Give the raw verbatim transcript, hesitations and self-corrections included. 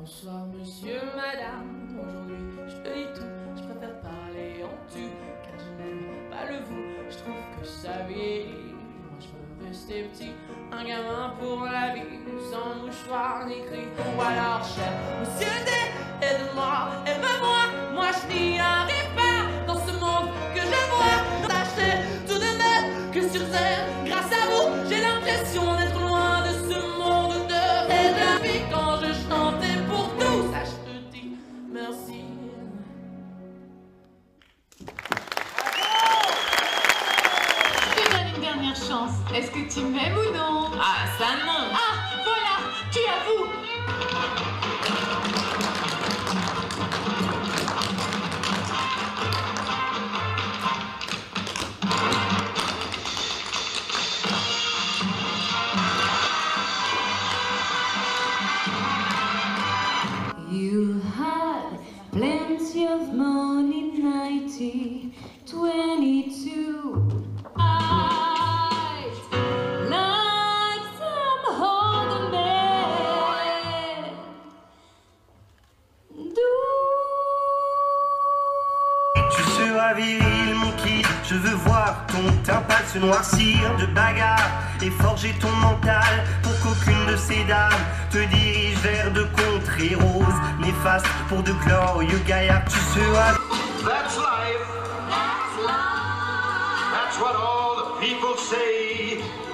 Bonsoir monsieur, madame, aujourd'hui je te dis tout, je préfère parler en tu, car je n'aime pas le vous, je trouve que ça vieillit. Moi je veux rester petit, un gamin pour la vie, sans mouchoir ni cri. Ou alors cher monsieur, aide-moi, aime-moi, moi je n'y arrive pas dans ce monde que je vois. Sachez tout de même que sur terre, grâce à vous, j'ai l'impression d'être loin de ce monde de rêve. La vie quand je chantais pour tout ça, je te dis merci. Je te donne une dernière chance. Est-ce que tu m'aimes ou non? Ah, ça non. Ah, voilà, tu avoues. You had plenty of money, nineteen twenty-two. Eyes like some older men do. Tu seras viril, mon kid, je veux voir ton teint pâle se noircir de bagarre et forger ton mental pour qu'aucune de ces dames te dirige vers de contrées roses néfastes pour de glorieux gaillards. Tu seras... That's life. That's life. That's what all the people say.